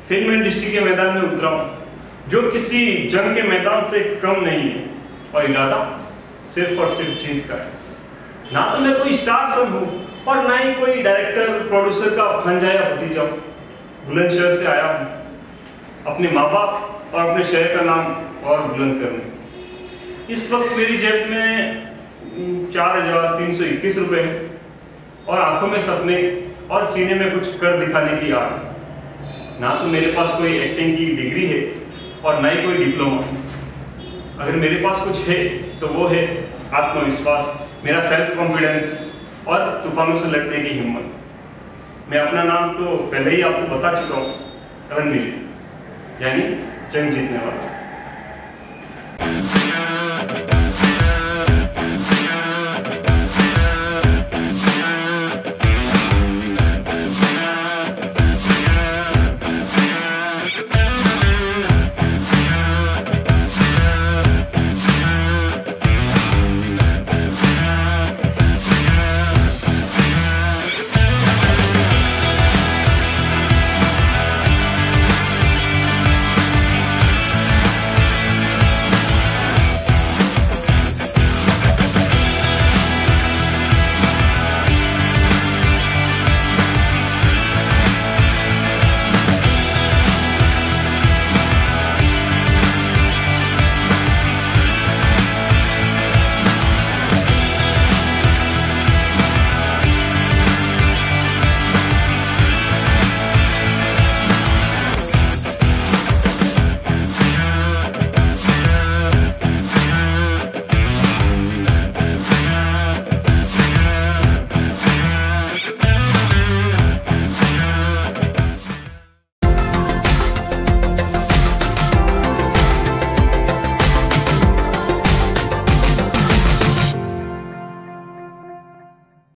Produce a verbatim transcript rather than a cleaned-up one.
Film industry के मैदान में उतरा हूँ जो किसी जंग के मैदान से कम नहीं है, और इरादा सिर्फ और सिर्फ जीत का है। ना तो मैं कोई स्टार सन हूँ और ना ही कोई डायरेक्टर प्रोड्यूसर का भांजा या भतीजा। बुलंदशहर से आया हूँ अपने माँ बाप और अपने शहर का नाम और बुलंद करने। इस वक्त मेरी जेब में चार हजार तीन सौ इक्कीस रुपये है और आंखों में सपने और सीने में कुछ कर दिखाने की आग। ना तो मेरे पास कोई एक्टिंग की डिग्री है और ना ही कोई डिप्लोमा। अगर मेरे पास कुछ है तो वो है आत्मविश्वास, मेरा सेल्फ कॉन्फिडेंस और तूफानों से लड़ने की हिम्मत। मैं अपना नाम तो पहले ही आपको बता चुका हूँ, रणवीर, यानी जंग जीतने वाला।